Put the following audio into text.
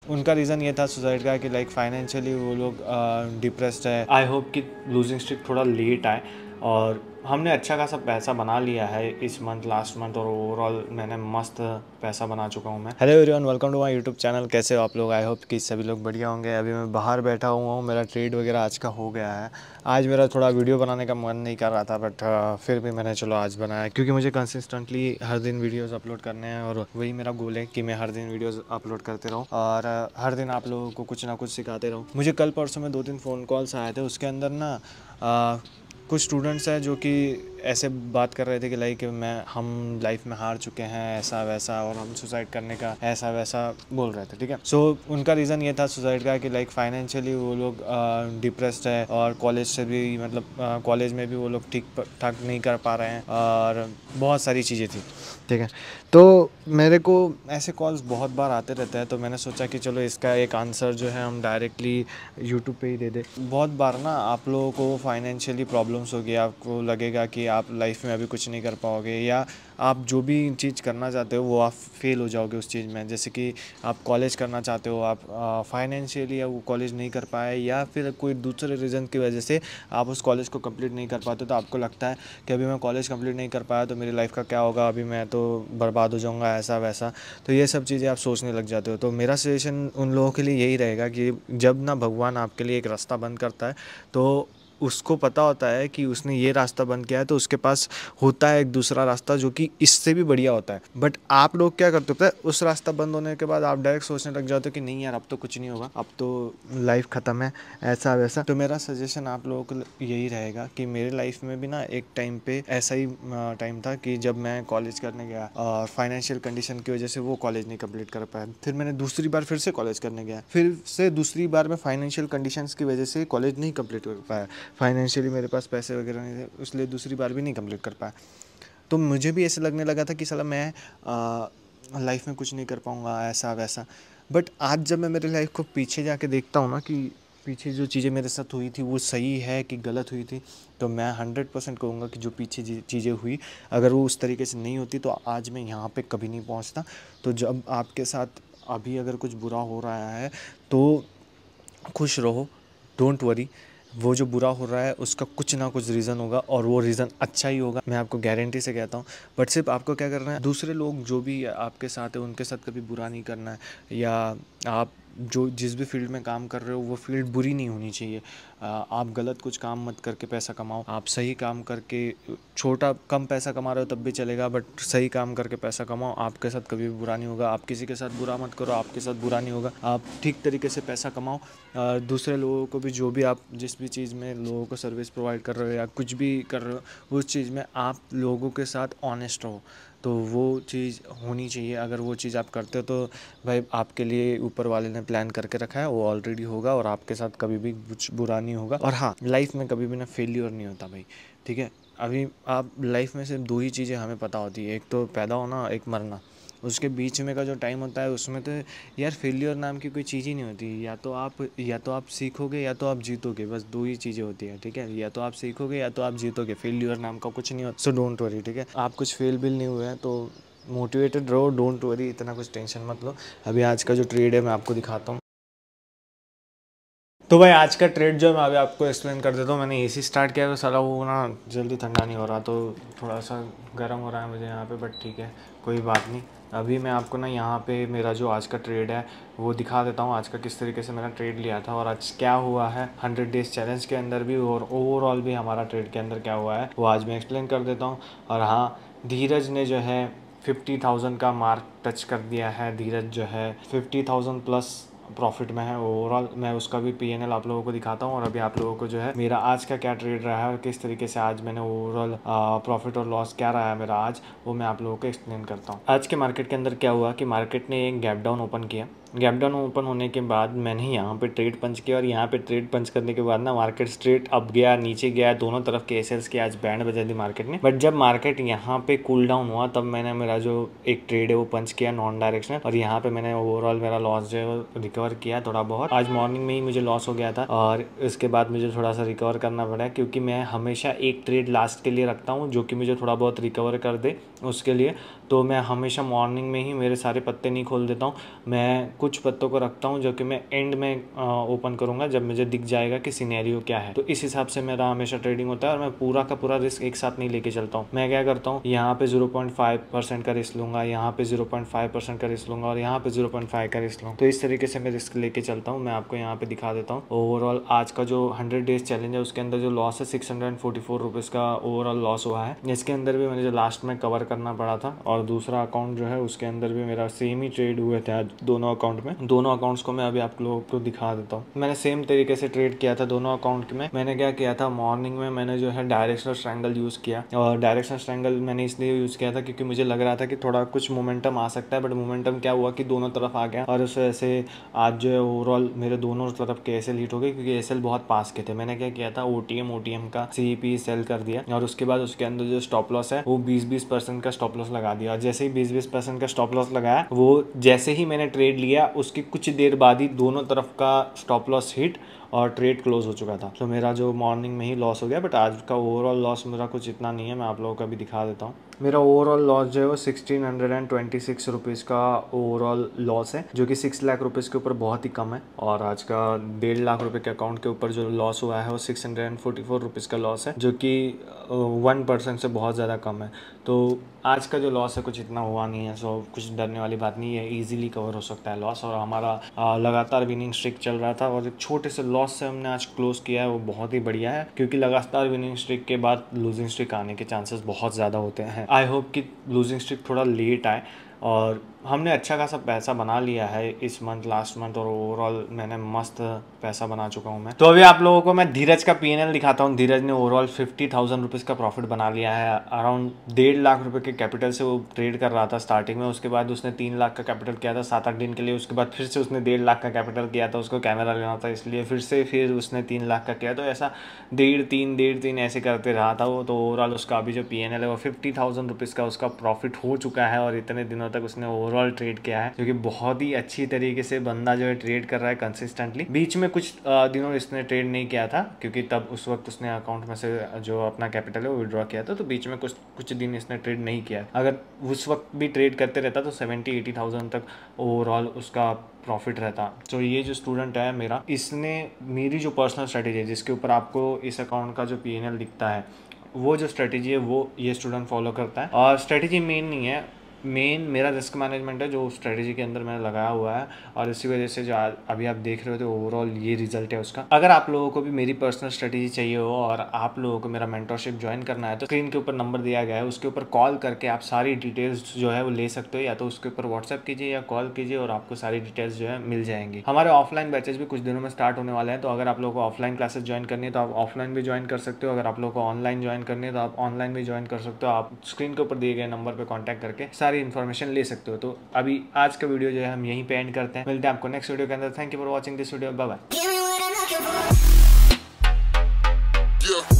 उनका रीज़न ये था सुसाइड का कि लाइक फाइनेंशियली वो लोग डिप्रेस्ड है। आई होप कि लूजिंग स्ट्रीक थोड़ा लेट आए और हमने अच्छा खासा पैसा बना लिया है इस मंथ, लास्ट मंथ, और ओवरऑल मैंने मस्त पैसा बना चुका हूँ मैं। Hello everyone, welcome to my YouTube channel. कैसे हो आप लोग? आई होप कि सभी लोग बढ़िया होंगे। अभी मैं बाहर बैठा हुआ हूँ, मेरा ट्रेड वगैरह आज का हो गया है। आज मेरा थोड़ा वीडियो बनाने का मन नहीं कर रहा था, बट फिर भी मैंने चलो आज बनाया, क्योंकि मुझे कंसिस्टेंटली हर दिन वीडियोस अपलोड करने हैं और वही मेरा गोल है कि मैं हर दिन वीडियोस अपलोड करते रहूँ और हर दिन आप लोगों को कुछ ना कुछ सिखाते रहूँ। मुझे कल परसों में 2-3 फ़ोन कॉल्स आए थे, उसके अंदर ना कुछ स्टूडेंट्स हैं जो कि ऐसे बात कर रहे थे कि लाइक हम लाइफ में हार चुके हैं, ऐसा वैसा, और हम सुसाइड करने का ऐसा वैसा बोल रहे थे। ठीक है, सो उनका रीज़न ये था सुसाइड का कि लाइक फाइनेंशियली वो लोग डिप्रेस्ड है और कॉलेज से भी मतलब कॉलेज में भी वो लोग ठीक ठाक नहीं कर पा रहे हैं और बहुत सारी चीज़ें थी। ठीक है, तो मेरे को ऐसे कॉल्स बहुत बार आते रहते हैं, तो मैंने सोचा कि चलो इसका एक आंसर जो है हम डायरेक्टली यूट्यूब पे ही दे दे। बहुत बार ना आप लोगों को फाइनेंशियली प्रॉब्लम्स होगी, आपको लगेगा कि आप लाइफ में अभी कुछ नहीं कर पाओगे, या आप जो भी चीज़ करना चाहते हो वो आप फेल हो जाओगे उस चीज़ में। जैसे कि आप कॉलेज करना चाहते हो, आप फाइनेंशियली वो कॉलेज नहीं कर पाए, या फिर कोई दूसरे रीज़न की वजह से आप उस कॉलेज को कंप्लीट नहीं कर पाते, तो आपको लगता है कि अभी मैं कॉलेज कंप्लीट नहीं कर पाया तो मेरी लाइफ का क्या होगा, अभी मैं तो बर्बाद हो जाऊंगा, ऐसा वैसा। तो ये सब चीज़ें आप सोचने लग जाते हो। तो मेरा सजेशन उन लोगों के लिए यही रहेगा कि जब ना भगवान आपके लिए एक रास्ता बंद करता है, तो उसको पता होता है कि उसने ये रास्ता बंद किया है, तो उसके पास होता है एक दूसरा रास्ता जो कि इससे भी बढ़िया होता है। बट आप लोग क्या करते होते हैं, उस रास्ता बंद होने के बाद आप डायरेक्ट सोचने लग जाते हो कि नहीं यार अब तो कुछ नहीं होगा, अब तो लाइफ ख़त्म है, ऐसा वैसा। तो मेरा सजेशन आप लोगों को यही रहेगा कि मेरे लाइफ में भी ना एक टाइम पे ऐसा ही टाइम था कि जब मैं कॉलेज करने गया और फाइनेंशियल कंडीशन की वजह से वो कॉलेज नहीं कंप्लीट कर पाया। फिर मैंने दूसरी बार फिर से कॉलेज करने गया, फिर से दूसरी बार मैं फाइनेंशियल कंडीशंस की वजह से कॉलेज नहीं कंप्लीट कर पाया। फाइनेंशियली मेरे पास पैसे वगैरह नहीं थे, इसलिए दूसरी बार भी नहीं कंप्लीट कर पाया। तो मुझे भी ऐसे लगने लगा था कि साला मैं लाइफ में कुछ नहीं कर पाऊँगा, ऐसा वैसा। बट आज जब मैं मेरी लाइफ को पीछे जाके देखता हूँ ना कि पीछे जो चीज़ें मेरे साथ हुई थी वो सही है कि गलत हुई थी, तो मैं 100% कहूँगा कि जो पीछे चीज़ें हुई, अगर वो उस तरीके से नहीं होती तो आज मैं यहाँ पे कभी नहीं पहुँचता। तो जब आपके साथ अभी अगर कुछ बुरा हो रहा है तो खुश रहो, डोंट वरी। वो जो बुरा हो रहा है उसका कुछ ना कुछ रीज़न होगा और वो रीज़न अच्छा ही होगा, मैं आपको गारंटी से कहता हूँ। बट सिर्फ आपको क्या करना है, दूसरे लोग जो भी आपके साथ है उनके साथ कभी बुरा नहीं करना है, या आप जो जिस भी फील्ड में काम कर रहे हो वो फील्ड बुरी नहीं होनी चाहिए। आप गलत कुछ काम मत करके पैसा कमाओ, आप सही काम करके छोटा कम पैसा कमा रहे हो तब भी चलेगा, बट सही काम करके पैसा कमाओ, आपके साथ कभी भी बुरा नहीं होगा। आप किसी के साथ बुरा मत करो, आपके साथ बुरा नहीं होगा। आप ठीक तरीके से पैसा कमाओ, दूसरे लोगों को भी जो भी आप जिस भी चीज़ में लोगों को सर्विस प्रोवाइड कर रहे हो या कुछ भी कर रहे हो उस चीज़ में आप लोगों के साथ ऑनेस्ट रहो, तो वो चीज़ होनी चाहिए। अगर वो चीज़ आप करते हो तो भाई आपके लिए ऊपर वाले ने प्लान करके रखा है, वो ऑलरेडी होगा और आपके साथ कभी भी कुछ बुरा नहीं होगा। और हाँ, लाइफ में कभी भी ना फेलियर नहीं होता भाई, ठीक है। अभी आप लाइफ में सिर्फ 2 ही चीज़ें हमें पता होती है, एक तो पैदा होना, एक मरना। उसके बीच में का जो टाइम होता है उसमें तो यार फेलियर नाम की कोई चीज़ ही नहीं होती। या तो आप सीखोगे या तो आप जीतोगे, बस 2 ही चीज़ें होती है, ठीक है। या तो आप सीखोगे या तो आप जीतोगे, फेलियर नाम का कुछ नहीं होता। सो डोंट वरी, ठीक है। आप कुछ फेल बिल नहीं हुए हैं तो मोटिवेटेड रहो, डोंट वरी, इतना कुछ टेंशन मत लो। अभी आज का जो ट्रेड है मैं आपको दिखाता हूँ। तो भाई आज का ट्रेड जो है मैं अभी आपको एक्सप्लेन कर देता हूँ। मैंने एसी स्टार्ट किया तो साला वो ना जल्दी ठंडा नहीं हो रहा, तो थोड़ा सा गर्म हो रहा है मुझे यहाँ पे, बट ठीक है कोई बात नहीं। अभी मैं आपको ना यहाँ पे मेरा जो आज का ट्रेड है वो दिखा देता हूँ, आज का किस तरीके से मैंने ट्रेड लिया था और आज क्या हुआ है 100 डेज़ चैलेंज के अंदर भी, और ओवरऑल भी हमारा ट्रेड के अंदर क्या हुआ है वो आज मैं एक्सप्लेन कर देता हूँ। और हाँ, धीरज ने जो है 50,000 का मार्क टच कर दिया है। धीरज जो है 50,000 प्लस प्रॉफिट में है ओवरऑल। मैं उसका भी पीएनएल आप लोगों को दिखाता हूँ और अभी आप लोगों को जो है मेरा आज का क्या ट्रेड रहा है और किस तरीके से आज मैंने ओवरऑल प्रॉफिट और लॉस क्या रहा है मेरा आज, वो मैं आप लोगों को एक्सप्लेन करता हूँ। आज के मार्केट के अंदर क्या हुआ कि मार्केट ने एक गैप डाउन ओपन किया। गैप डाउन ओपन होने के बाद मैंने यहाँ पे ट्रेड पंच किया और यहाँ पे ट्रेड पंच करने के बाद ना मार्केट स्ट्रेट अप गया, नीचे गया, दोनों तरफ के एसएल्स की आज बैंड बजा दी मार्केट ने। बट जब मार्केट यहाँ पे कूल डाउन हुआ तब मैंने मेरा जो एक ट्रेड है वो पंच किया नॉन डायरेक्शनल, और यहाँ पे मैंने ओवरऑल मेरा लॉस जो है वो रिकवर किया थोड़ा बहुत। आज मॉर्निंग में ही मुझे लॉस हो गया था और इसके बाद मुझे थोड़ा सा रिकवर करना पड़ा, क्योंकि मैं हमेशा एक ट्रेड लास्ट के लिए रखता हूँ जो कि मुझे थोड़ा बहुत रिकवर कर दे उसके लिए। तो मैं हमेशा मॉर्निंग में ही मेरे सारे पत्ते नहीं खोल देता हूँ। मैं कुछ पत्तों को रखता हूँ जो कि मैं एंड में ओपन करूँगा जब मुझे दिख जाएगा कि सिनेरियो क्या है। तो इस हिसाब से मेरा हमेशा ट्रेडिंग होता है और मैं पूरा का पूरा रिस्क एक साथ नहीं लेके चलता हूँ। मैं क्या करता हूँ, यहाँ पे 0.5% का रिस्क लूँगा, यहाँ पे 0.5% का रिस्क लूँगा और यहाँ पे 0.5 का रिस्क लूँगा। तो इस तरीके से मैं रिस्क लेके चलता हूँ। मैं आपको यहाँ पे दिखा देता हूँ। ओवरऑल आज का जो 100 डेज चैलेंज है उसके अंदर जो लॉस है 644 रुपीज़ का ओवरऑल लॉस हुआ है। इसके अंदर भी मुझे लास्ट में कवर करना पड़ा था और दूसरा अकाउंट जो है उसके अंदर भी मेरा सेम ही ट्रेड हुए थे आज दोनों अकाउंट में। दोनों अकाउंट्स को मैं अभी आप लोगों को दिखा देता हूँ। मैंने सेम तरीके से ट्रेड किया था दोनों अकाउंट में। मैंने क्या किया था, मॉर्निंग में मैंने जो है डायरेक्शनल ट्रायंगल यूज़ किया और डायरेक्शनल ट्रायंगल मैंने इसलिए यूज़ किया था क्योंकि मुझे लग रहा था कि थोड़ा कुछ मोमेंटम आ सकता है, बट मोमेंटम क्या हुआ कि दोनों तरफ आ गया और उस वजह से आज जो है ओवरऑल मेरे दोनों तरफ के एसएल हिट हो गए क्योंकि एसएल बहुत पास के थे। मैंने क्या किया था, ओटीएम का सीईपी सेल कर दिया और उसके बाद उसके अंदर जो स्टॉप लॉस है वो 20% का स्टॉप लॉस लगा दिया। जैसे ही 20% का स्टॉप लॉस लगाया, वो जैसे ही मैंने ट्रेड लिया उसकी कुछ देर बाद ही दोनों तरफ का स्टॉप लॉस हिट और ट्रेड क्लोज हो चुका था। तो मेरा जो मॉर्निंग में ही लॉस हो गया, बट आज का ओवरऑल लॉस मेरा कुछ इतना नहीं है। मैं आप लोगों को भी दिखा देता हूँ। मेरा ओवरऑल लॉस जो है वो 1626 रुपीज़ का ओवरऑल लॉस है, जो कि 6 लाख रुपीज़ के ऊपर बहुत ही कम है। और आज का 1.5 लाख रुपए के अकाउंट के ऊपर जो लॉस हुआ है वो 644 रुपीज़ का लॉस है, जो कि 1% से बहुत ज़्यादा कम है। तो आज का जो लॉस है कुछ इतना हुआ नहीं है, सो कुछ डरने वाली बात नहीं है, ईजिली कवर हो सकता है लॉस। और हमारा लगातार विनिंग स्ट्रिक चल रहा था और एक छोटे से लॉस से हमने आज क्लोज किया है, वो बहुत ही बढ़िया है क्योंकि लगातार विनिंग स्ट्रिक के बाद लूजिंग स्ट्रिक आने के चांसेस बहुत ज़्यादा होते हैं। आई होप कि लूजिंग स्ट्रिक थोड़ा लेट आए और हमने अच्छा खासा पैसा बना लिया है इस मंथ, लास्ट मंथ, और ओवरऑल मैंने मस्त पैसा बना चुका हूँ मैं। तो अभी आप लोगों को मैं धीरज का पीएनएल दिखाता हूँ। धीरज ने ओवरऑल 50,000 रुपीज़ का प्रॉफिट बना लिया है। अराउंड 1.5 लाख रुपए के कैपिटल से वो ट्रेड कर रहा था स्टार्टिंग में। उसके बाद उसने 3 लाख का कैपिटल किया था 7-8 दिन के लिए। उसके बाद फिर से उसने 1.5 लाख का कैपिटल किया था, उसको कैमरा लेना था इसलिए फिर उसने 3 लाख का किया। तो ऐसा 1.5-3 ऐसे करते रहा था वो। तो ओवरऑल उसका अभी जो पीएनएल है वो 50,000 रुपीज़ का उसका प्रॉफिट हो चुका है और इतने दिनों तक उसने ओवरऑल ट्रेड किया है, जो कि बहुत ही अच्छी तरीके से बंदा जो है ट्रेड कर रहा है कंसिस्टेंटली। बीच में कुछ दिनों इसने ट्रेड नहीं किया था क्योंकि तब उस वक्त उसने अकाउंट में से जो अपना कैपिटल है वो विड्रॉ किया था, तो बीच में कुछ दिन इसने ट्रेड नहीं किया। अगर उस वक्त भी ट्रेड करते रहता तो 70-80,000 तक ओवरऑल उसका प्रॉफिट रहता। तो ये जो स्टूडेंट है मेरा, इसने मेरी जो पर्सनल स्ट्रेटेजी है जिसके ऊपर आपको इस अकाउंट का जो पीएनएल दिखता है, वो जो स्ट्रेटेजी है वो ये स्टूडेंट फॉलो करता है। और स्ट्रेटेजी मेन नहीं है, मेन मेरा रिस्क मैनेजमेंट है जो स्ट्रेटेजी के अंदर मैंने लगाया हुआ है और इसी वजह से जो अभी आप देख रहे हो तो ओवरऑल ये रिजल्ट है उसका। अगर आप लोगों को भी मेरी पर्सनल स्ट्रेटेजी चाहिए हो और आप लोगों को मेरा मेंटरशिप ज्वाइन करना है तो स्क्रीन के ऊपर नंबर दिया गया है, उसके ऊपर कॉल करके आप सारी डिटेल्स जो है वो ले सकते हो, या तो उसके ऊपर व्हाट्सएप कीजिए या कॉल कीजिए और आपको सारी डिटेल्स जो है मिल जाएंगी। हमारे ऑफलाइन बैचेस भी कुछ दिनों में स्टार्ट होने वाले हैं, तो अगर आप लोगों को ऑफलाइन क्लासेस ज्वाइन करनी है तो आप ऑफलाइन भी ज्वाइन कर सकते हो। अगर आप लोगों को ऑनलाइन ज्वाइन करनी है तो आप ऑनलाइन भी ज्वाइन कर सकते हो। आप स्क्रीन के ऊपर दिए गए नंबर पर कॉन्टैक्ट करके सारी इन्फॉर्मेशन ले सकते हो। तो अभी आज का वीडियो जो है हम यहीं पे एंड करते हैं। मिलते हैं आपको नेक्स्ट वीडियो के अंदर। Thank you for watching this video. Bye bye.